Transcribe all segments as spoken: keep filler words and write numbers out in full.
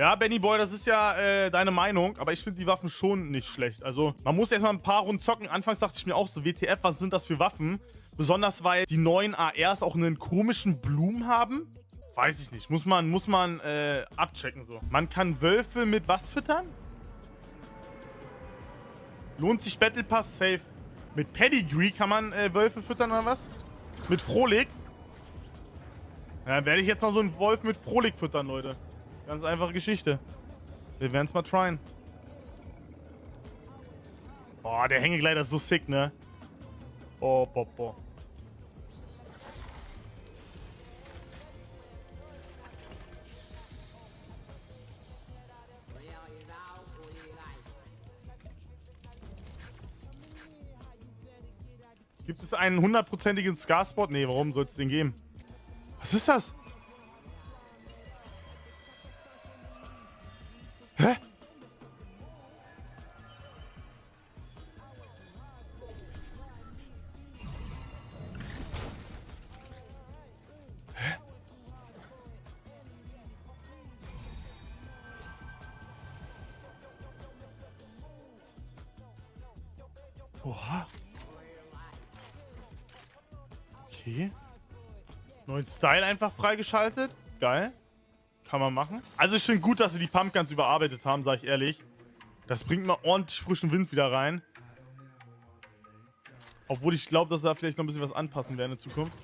Ja, Benny Boy, das ist ja äh, deine Meinung, aber ich finde die Waffen schon nicht schlecht. Also, man muss erstmal ein paar Runden zocken. Anfangs dachte ich mir auch so, W T F, was sind das für Waffen? Besonders, weil die neuen A Rs auch einen komischen Blumen haben. Weiß ich nicht. Muss man, muss man äh, abchecken so. Man kann Wölfe mit was füttern? Lohnt sich Battle Pass? Safe. Mit Pedigree kann man äh, Wölfe füttern oder was? Mit Frohlig? Ja, dann werde ich jetzt mal so einen Wolf mit Frohlig füttern, Leute. Ganz einfache Geschichte. Wir werden es mal tryen. Boah, der Hängegleiter ist so sick, ne? Oh, boah, boah. Gibt es einen hundertprozentigen Scar-Spot? Nee, warum soll es den geben? Was ist das? Hä? Hä? Oha. Okay. Neuen Style einfach freigeschaltet. Geil. Kann man machen. Also ich finde gut, dass sie die Pumpguns überarbeitet haben, sag ich ehrlich. Das bringt mal ordentlich frischen Wind wieder rein. Obwohl ich glaube, dass sie da vielleicht noch ein bisschen was anpassen werden in Zukunft.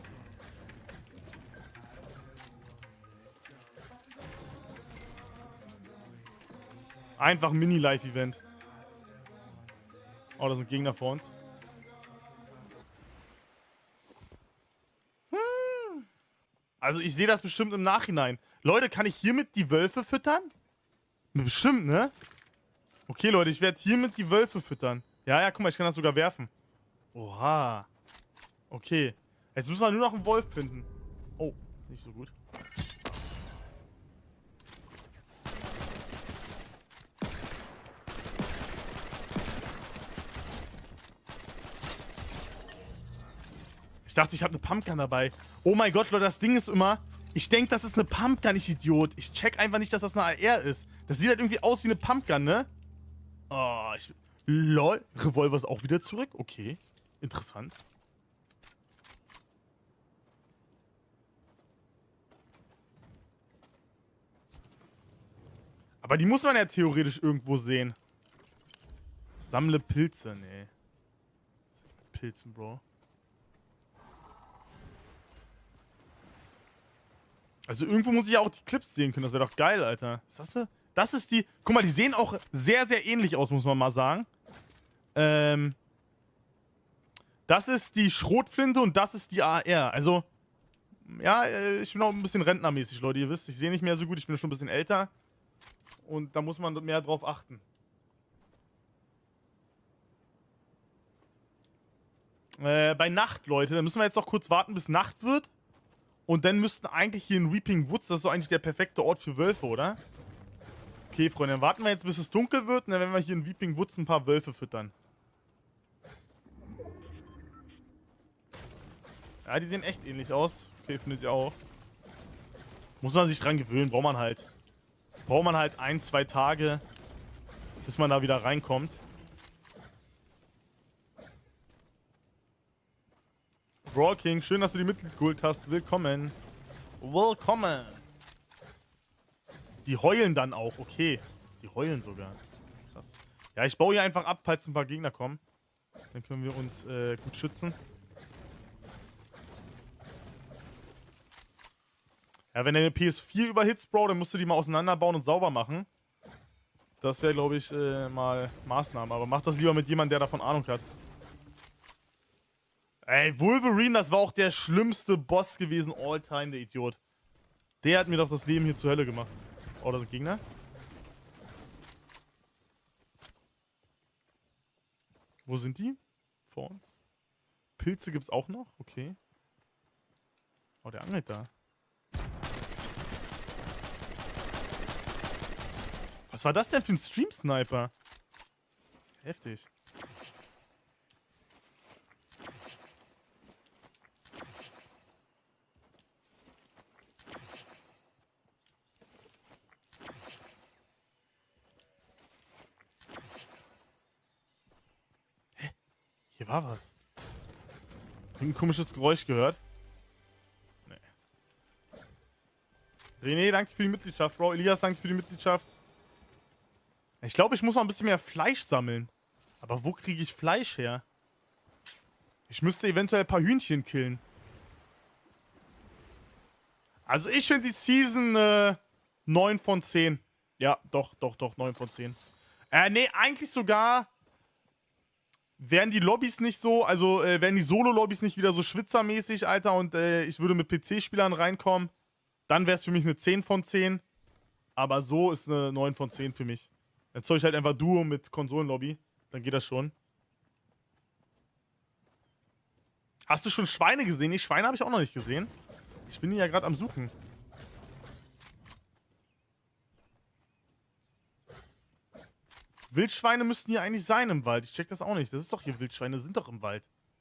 Einfach ein Mini-Live-Event. Oh, da sind Gegner vor uns. Hm. Also ich sehe das bestimmt im Nachhinein. Leute, kann ich hiermit die Wölfe füttern? Bestimmt, ne? Okay, Leute, ich werde hiermit die Wölfe füttern. Ja, ja, guck mal, ich kann das sogar werfen. Oha. Okay. Jetzt müssen wir nur noch einen Wolf finden. Oh, nicht so gut. Ich dachte, ich habe eine Pumpgun dabei. Oh mein Gott, Leute, das Ding ist immer... Ich denke, das ist eine Pumpgun, ich Idiot. Ich check einfach nicht, dass das eine A R ist. Das sieht halt irgendwie aus wie eine Pumpgun, ne? Oh, ich... Lol. Revolver ist auch wieder zurück? Okay. Interessant. Aber die muss man ja theoretisch irgendwo sehen. Sammle Pilze, nee. Pilzen, Bro. Also irgendwo muss ich ja auch die Clips sehen können. Das wäre doch geil, Alter. Was hast du? Das ist die... Guck mal, die sehen auch sehr, sehr ähnlich aus, muss man mal sagen. Ähm... Das ist die Schrotflinte und das ist die A R. Also, ja, ich bin auch ein bisschen rentnermäßig, Leute. Ihr wisst, ich sehe nicht mehr so gut. Ich bin schon ein bisschen älter. Und da muss man mehr drauf achten. Äh, bei Nacht, Leute. Da müssen wir jetzt noch kurz warten, bis Nacht wird. Und dann müssten eigentlich hier in Weeping Woods, das ist so eigentlich der perfekte Ort für Wölfe, oder? Okay, Freunde, dann warten wir jetzt, bis es dunkel wird. Und dann werden wir hier in Weeping Woods ein paar Wölfe füttern. Ja, die sehen echt ähnlich aus. Okay, findet ihr auch. Muss man sich dran gewöhnen, braucht man halt. Braucht man halt ein, zwei Tage, bis man da wieder reinkommt. Brawl King, schön, dass du die Mitglied geholt hast. Willkommen. Willkommen. Die heulen dann auch, okay. Die heulen sogar. Krass. Ja, ich baue hier einfach ab, falls ein paar Gegner kommen. Dann können wir uns äh, gut schützen. Ja, wenn du eine P S vier überhitzt, Bro, dann musst du die mal auseinanderbauen und sauber machen. Das wäre, glaube ich, äh, mal Maßnahme. Aber mach das lieber mit jemandem, der davon Ahnung hat. Ey, Wolverine, das war auch der schlimmste Boss gewesen all time, der Idiot. Der hat mir doch das Leben hier zur Hölle gemacht. Oh, da sind Gegner. Wo sind die? Vor uns. Pilze gibt's auch noch? Okay. Oh, der angelt da. Was war das denn für ein Stream-Sniper? Heftig. Hier war was. Ich hab ein komisches Geräusch gehört. Nee. René, danke für die Mitgliedschaft, Bro. Elias, danke für die Mitgliedschaft. Ich glaube, ich muss noch ein bisschen mehr Fleisch sammeln. Aber wo kriege ich Fleisch her? Ich müsste eventuell ein paar Hühnchen killen. Also ich finde die Season äh, neun von zehn. Ja, doch, doch, doch, neun von zehn. Äh, nee, eigentlich sogar wären die Lobbys nicht so, also äh, wären die Solo-Lobbys nicht wieder so schwitzermäßig, Alter, und äh, ich würde mit P C-Spielern reinkommen, dann wäre es für mich eine zehn von zehn. Aber so ist eine neun von zehn für mich. Dann zoll ich halt einfach Duo mit Konsolenlobby, dann geht das schon. Hast du schon Schweine gesehen? Nee, Schweine habe ich auch noch nicht gesehen. Ich bin hier ja gerade am Suchen. Wildschweine müssten hier eigentlich sein im Wald. Ich check das auch nicht. Das ist doch hier, Wildschweine sind doch im Wald.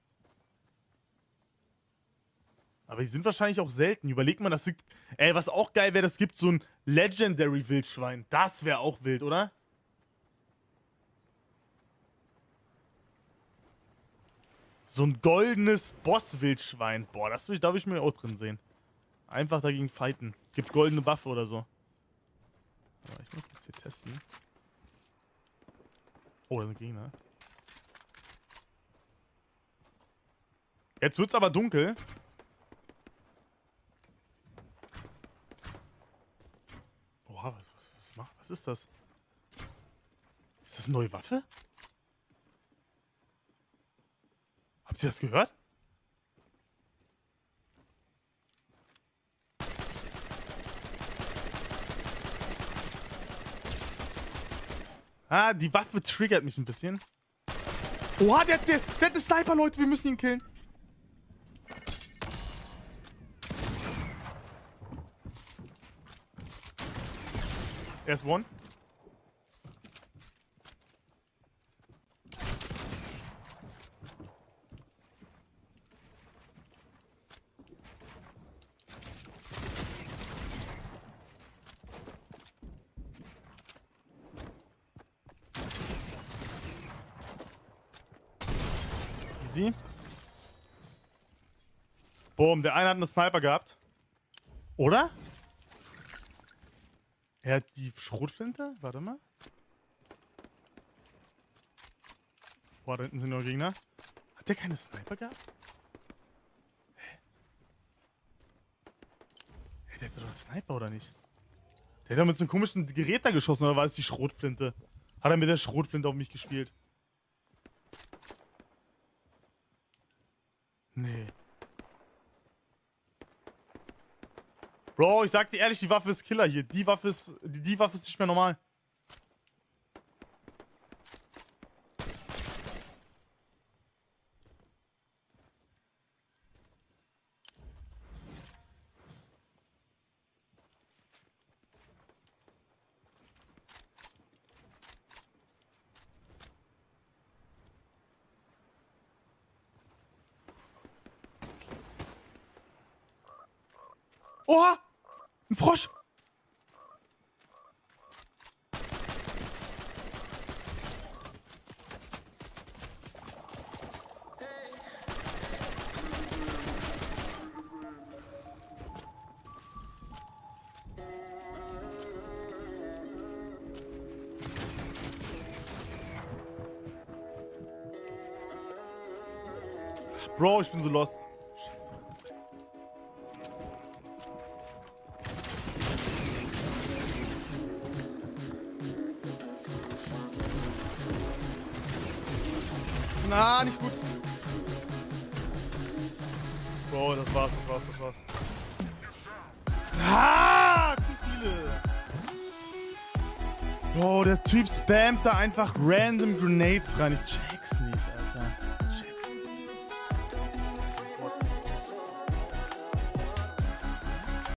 Aber die sind wahrscheinlich auch selten. Überlegt man, das gibt... Ey, was auch geil wäre, das gibt so ein Legendary Wildschwein. Das wäre auch wild, oder? So ein goldenes Boss-Wildschwein. Boah, das will ich, da will ich mir auch drin sehen. Einfach dagegen fighten. Gibt goldene Waffe oder so. Aber ich muss jetzt hier testen. Oh, da sind Gegner. Jetzt wird's aber dunkel. Boah, was, was, was, macht, was ist das? Ist das eine neue Waffe? Habt ihr das gehört? Ah, die Waffe triggert mich ein bisschen. Oha, der, der, der hat einen Sniper, Leute. Wir müssen ihn killen. Er ist one. Easy. Boom, der eine hat einen Sniper gehabt. Oder? Er hat die Schrotflinte? Warte mal. Boah, da hinten sind noch Gegner. Hat der keine Sniper gehabt? Hä? Hä, der hatte doch einen Sniper, oder nicht? Der hat doch mit so einem komischen Gerät da geschossen, oder war es die Schrotflinte? Hat er mit der Schrotflinte auf mich gespielt? Nee. Bro, ich sag dir ehrlich, die Waffe ist Killer hier. Die Waffe ist, die, die Waffe ist nicht mehr normal. Oha! Ein Frosch! Bro, ich bin so lost. Scheiße. Na, nicht gut. Bro, das war's, das war's, das war's. Ah, zu viele. Bro, der Typ spammt da einfach random Grenades rein. Ich check's nicht,